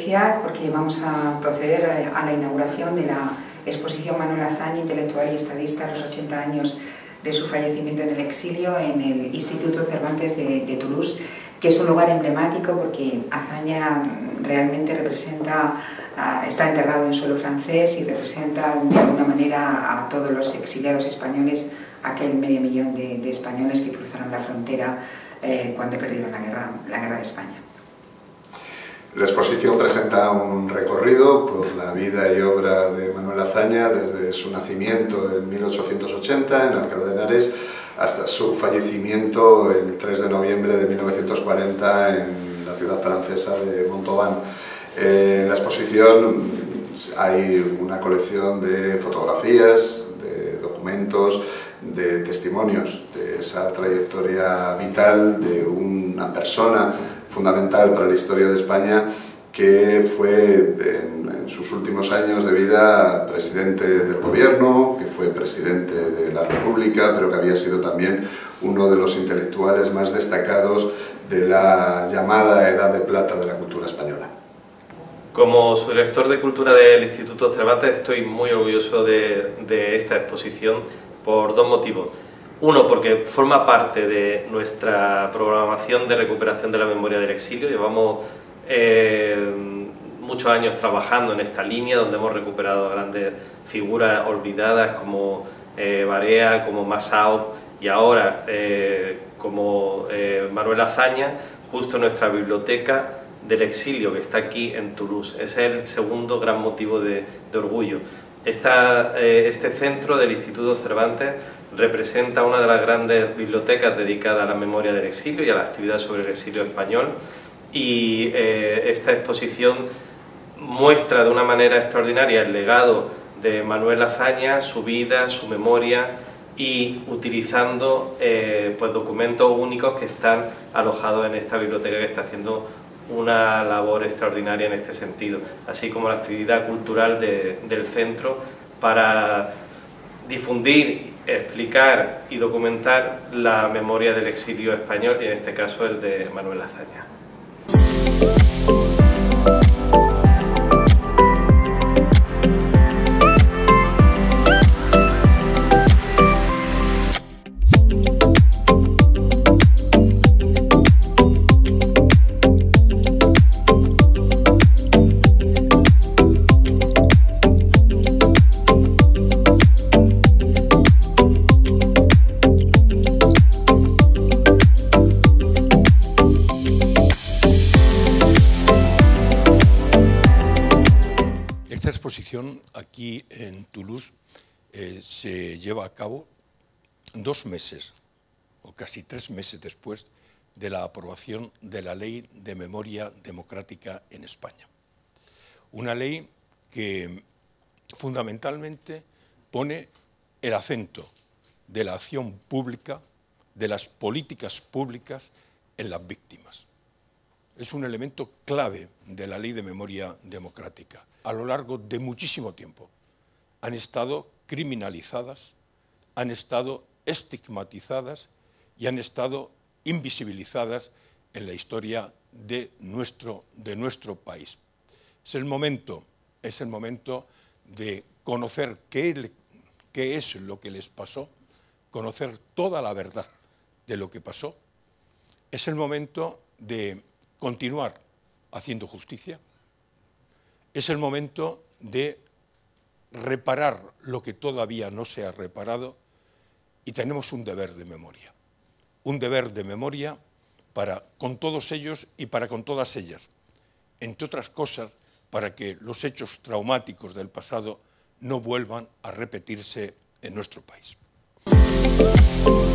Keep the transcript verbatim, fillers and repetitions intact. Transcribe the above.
especial porque vamos a proceder a la inauguración de la exposición Manuel Azaña, intelectual y estadista, a los ochenta años de su fallecimiento en el exilio, en el Instituto Cervantes de, de Toulouse, que es un lugar emblemático porque Azaña realmente representa, está enterrado en suelo francés y representa de alguna manera a todos los exiliados españoles, aquel medio millón de, de españoles que cruzaron la frontera eh, cuando perdieron la guerra, la guerra de España. La exposición presenta un recorrido por la vida y obra de Manuel Azaña desde su nacimiento en mil ochocientos ochenta en Alcalá de Henares hasta su fallecimiento el tres de noviembre de mil novecientos cuarenta en la ciudad francesa de Montauban. Eh, en la exposición hay una colección de fotografías, de documentos, de testimonios de esa trayectoria vital de una persona fundamental para la historia de España, que fue en, en sus últimos años de vida presidente del gobierno, que fue presidente de la República, pero que había sido también uno de los intelectuales más destacados de la llamada Edad de Plata de la cultura española. Como subdirector de Cultura del Instituto Cervantes estoy muy orgulloso de, de esta exposición por dos motivos. Uno, porque forma parte de nuestra programación de recuperación de la memoria del exilio. Llevamos eh, muchos años trabajando en esta línea, donde hemos recuperado grandes figuras olvidadas como eh, Barea, como Masao y ahora eh, como eh, Manuel Azaña, justo en nuestra biblioteca del exilio que está aquí en Toulouse. Ese es el segundo gran motivo de, de orgullo. Esta, eh, este centro del Instituto Cervantes representa una de las grandes bibliotecas dedicadas a la memoria del exilio y a la actividad sobre el exilio español, y eh, esta exposición muestra de una manera extraordinaria el legado de Manuel Azaña, su vida, su memoria, y utilizando eh, pues documentos únicos que están alojados en esta biblioteca, que está haciendo una labor extraordinaria en este sentido, así como la actividad cultural de, del centro para difundir, explicar y documentar la memoria del exilio español, y en este caso el de Manuel Azaña. Esta exposición aquí en Toulouse eh, se lleva a cabo dos meses o casi tres meses después de la aprobación de la Ley de Memoria Democrática en España. Una ley que fundamentalmente pone el acento de la acción pública, de las políticas públicas en las víctimas. Es un elemento clave de la Ley de Memoria Democrática. A lo largo de muchísimo tiempo han estado criminalizadas, han estado estigmatizadas y han estado invisibilizadas en la historia de nuestro, de nuestro país. Es el momento, es el momento de conocer qué, qué es lo que les pasó, conocer toda la verdad de lo que pasó. Es el momento de continuar haciendo justicia. Es el momento de reparar lo que todavía no se ha reparado, y tenemos un deber de memoria. Un deber de memoria para con todos ellos y para con todas ellas. Entre otras cosas, para que los hechos traumáticos del pasado no vuelvan a repetirse en nuestro país.